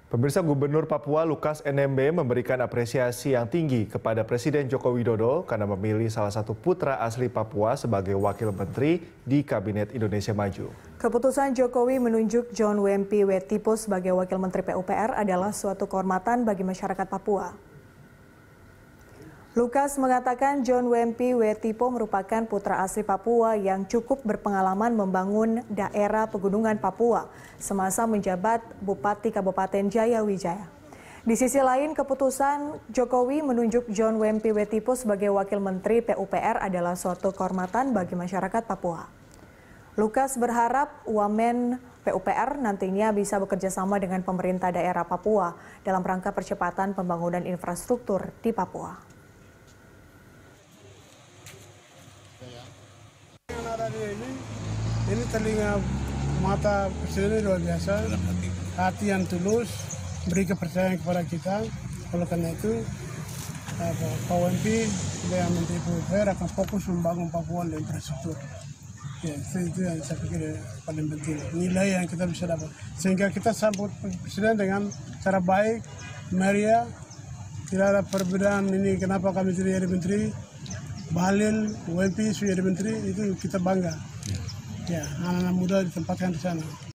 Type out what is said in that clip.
Pemirsa, Gubernur Papua Lukas NMB memberikan apresiasi yang tinggi kepada Presiden Joko Widodo karena memilih salah satu putra asli Papua sebagai wakil menteri di Kabinet Indonesia Maju. Keputusan Jokowi menunjuk John Wempi Wetipo sebagai wakil menteri PUPR adalah suatu kehormatan bagi masyarakat Papua. Lukas mengatakan John Wempi Wetipo merupakan putra asli Papua yang cukup berpengalaman membangun daerah pegunungan Papua semasa menjabat Bupati Kabupaten Jayawijaya. Di sisi lain, keputusan Jokowi menunjuk John Wempi Wetipo sebagai wakil menteri PUPR adalah suatu kehormatan bagi masyarakat Papua. Lukas berharap Wamen PUPR nantinya bisa bekerja sama dengan pemerintah daerah Papua dalam rangka percepatan pembangunan infrastruktur di Papua. Ini telinga mata presiden luar biasa, hati yang tulus, beri kepercayaan kepada kita. Oleh karena itu, Pak Wempi dengan Menteri PUPR akan fokus membangun Papua dan infrastruktur. Ya, itu yang saya pikir paling penting, nilai yang kita bisa dapat. Sehingga kita sambut presiden dengan cara baik, meriah, tidak ada perbedaan ini kenapa kami tidak jadi menteri. Bahlil, Wempi sudah jadi menteri, itu kita bangga. Ya, anak-anak muda ditempatkan di sana.